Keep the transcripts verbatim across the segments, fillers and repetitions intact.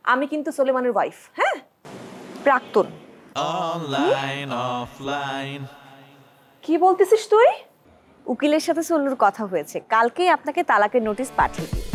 আমি কিন্তু সোলেমানের ওয়াইফ। হ্যাঁ, প্রাক্তন। Online offline. কি বলতেছিস তুই? উকিলের সাথে সল্লুর কথা হয়েছে, কালকেই আপনাকে তালাকের নোটিশ পাঠিয়ে দিই।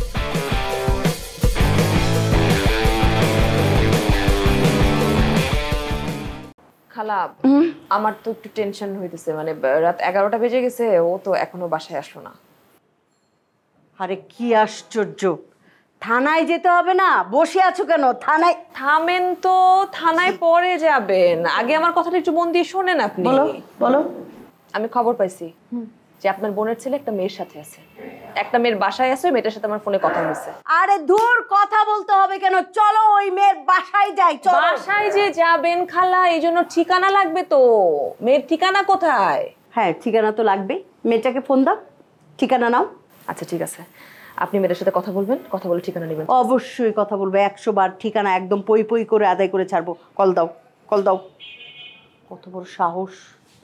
খালা, আমার তো একটু টেনশন হইতেছে, মানে রাত এগারোটা বেজে গেছে, ও তো এখনো বাসায় আসলো না। আরে কি আশ্চর্য, থানায় যেতে হবে না? বসে আছো কেন? থানায় থামেন তো, থানায় পরে যাবেন, আগে আমার কথাটা একটু মন দিয়ে শোনেন আপনি। বলো বলো। আমি খবর পাইছি যে আপনার বোনের ছেলে একটা মেয়ের সাথে আছে, একটা মেয়ের বাসায় আছে, মেয়েটার সাথে আমার ফোনে কথা হয়েছে। আরে দূর, কথা বলতে হবে কেন? চলো ওই মেয়ের বাসায় যাই। চলো। বাসায় যে যাবেন খালা, এই জন্য ঠিকানা লাগবে তো। মেয়ের ঠিকানা কোথায়? হ্যাঁ, ঠিকানা তো লাগবে। মেয়েটাকে ফোন দাও, ঠিকানা নাও। আচ্ছা ঠিক আছে, আপনি মেয়েটার সাথে কথা বলবেন, কথা বলে ঠিকানা নেবেন। অবশ্যই কথা বলবো, একশো বার ঠিকানা একদম পই পই করে আদায় করে ছাড়বো। কল দাও, কল দাও। কত বড় সাহস!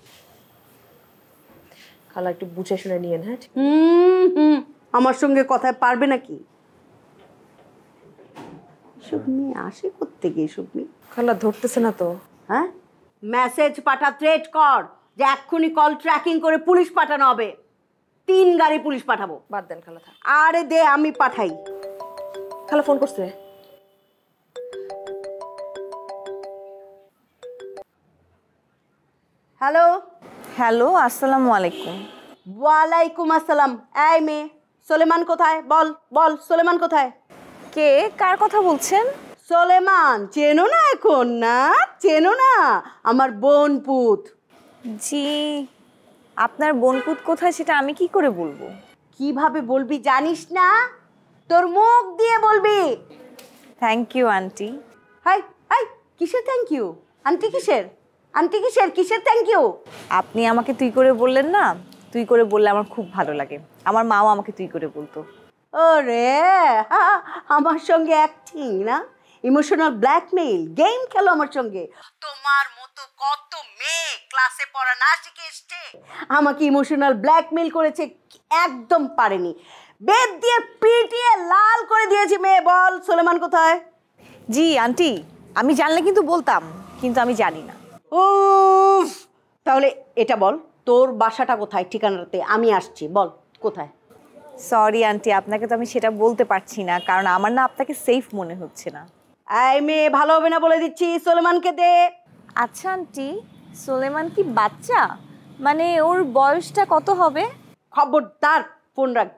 খালা একটু বুঝে শুনে নিয়েন। হ্যাঁ, হুম হুম আমার সঙ্গে কথায় পারবে নাকি? এসব মেয়ে আসে কোত্থেকে এসব মেয়ে? খালা ধরতেছে না তো। হ্যাঁ, মেসেজ পাঠা, থ্রেট কর যে এক্ষুনি কল ট্র্যাকিং করে পুলিশ পাঠানো হবে। তিন গাড়ি পুলিশ পাঠাবো। বাদ দেন খালা, থাক। আরে দে, আমি পাঠাই। খালা ফোন করছে। হ্যালো হ্যালো, আসসালামু আলাইকুম। ওয়ালাইকুম আসসালাম। এই মেয়ে, সোলেমান কোথায়? বল বল, সোলেমান কোথায়? কে, কার কথা বলছেন? সোলেমান চেনো না এখন? না চেনো না? আমার বোন পুত। জি, আপনার বোনপুত কোথায় সেটা আমি কি করে বলবো? কিভাবে বলবি জানিস না? তোর মুখ দিয়ে বলবি। Thank you auntie. Hi hi, কিসের থ্যাংক ইউ? আন্টি কিসের? আন্টি কিসের? কিসের থ্যাংক ইউ? আপনি আমাকে তুই করে বললেন না, তুই করে বললে আমার খুব ভালো লাগে। আমার মাও আমাকে তুই করে বলতো। ওরে, আমার সঙ্গে অ্যাক্টিং না, ইমোশনাল ব্ল্যাকমেইল, গেম খেলো আমার সঙ্গে। তোমার মতো কত মেয়ে ক্লাসে পড়া না শিখে এসছে, আমাকে ইমোশনাল ব্ল্যাকমেইল করেছে, একদম পারেনি। বেদ দিয়ে পিটিয়ে লাল করে দিয়েছি। মেয়ে, বল সোলেমান কোথায়? জি আন্টি, আমি জানলে কিন্তু বলতাম, কিন্তু আমি জানি না। উফ, তাহলে এটা বল, তোর বাসাটা কোথায়? ঠিকানাতে আমি আসছি, বল কোথায়? সরি আন্টি, আপনাকে তো আমি সেটা বলতে পারছি না, কারণ আমার না আপনাকে সেফ মনে হচ্ছে না। এই মেয়ে, ভালো হবে না বলে দিচ্ছি, সোলেমানকে দে। আচ্ছা আন্টি, সোলেমান কি বাচ্চা? মানে ওর বয়সটা কত হবে? খবরদার, ফোন রাখ।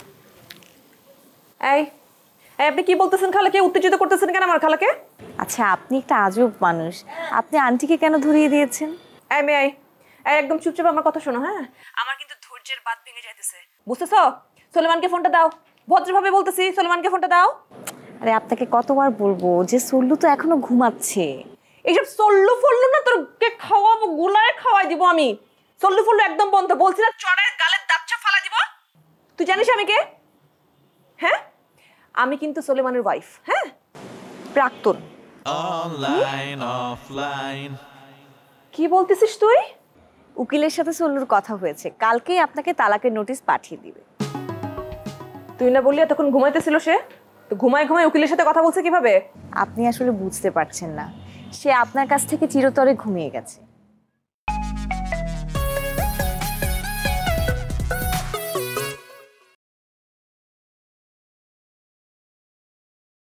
এই এই আপনি কি বলতেছেন খালাকে? উত্তেজিত করতেছেন কেন আমার খালাকে? আচ্ছা, আপনি একটা আজব মানুষ, আপনি আন্টিকে কেন ধরিয়ে দিয়েছেন? এই মেয়ে, এই একদম চুপচাপ আমার কথা শোনো। হ্যাঁ, আমার কিন্তু ধৈর্যের বাঁধ ভেঙে যাইতেছে, বুঝতেছো? সোলেমানকে ফোনটা দাও, ভদ্রভাবে বলতেছি, সোলেমানকে ফোনটা দাও। আরে আপনাকে কতবার বলবো যে সল্লু তো এখনো ঘুমাচ্ছে। এইসব সল্লু ফল্লু না, তোরকে খাওয়াবো, গুলায় খাওয়াই দিব আমি। সল্লু ফল্লু একদম বন্ধ, বলছি না চড়ের গালের দাচ্চা ফালা দিব। তুই জানিস আমি কে? হ্যাঁ, আমি কিন্তু সোলেমানের ওয়াইফ। হ্যাঁ, প্রাক্তন। Online offline. কি বলতেছিস তুই? উকিলের সাথে সল্লুর কথা হয়েছে, কালকেই আপনাকে তালাকের নোটিশ পাঠিয়ে দিবে। তুই না বললি তখন ঘুমাইতেছিল সে? তো ঘুমায় ঘুমায় উকিলের সাথে কথা বলছে কিভাবে? আপনি আসলে বুঝতে পারছেন না, সে আপনার কাছ থেকে চিরতরে ঘুমিয়ে গেছে।